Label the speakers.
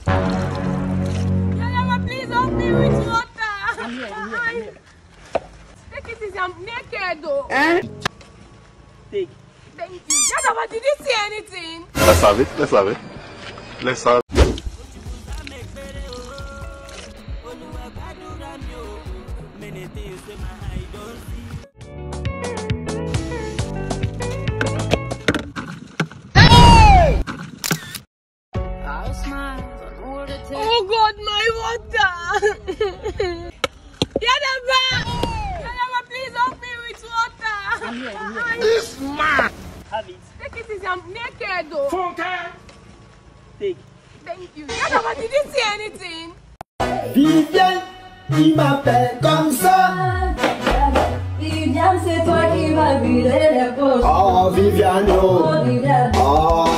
Speaker 1: Yalama, please help me with water.
Speaker 2: I'm here.
Speaker 1: Take it easy, I'm naked though.
Speaker 2: Take.
Speaker 1: Thank you. Yalama, did you see anything?
Speaker 3: Let's have it. Let's have it.
Speaker 1: Oh God, my water! Yalama, please help me with water.
Speaker 2: I'm here.
Speaker 3: This man.
Speaker 2: Have it.
Speaker 1: Take it easy, I'm naked though.
Speaker 2: Take.
Speaker 1: Thank you. Yalama, did you see anything?
Speaker 4: Viviane, il m'appelle comme ça.
Speaker 5: Viviane, c'est toi qui m'as brûlé les poches.
Speaker 4: Oh Viviane, oh Viviane. Oh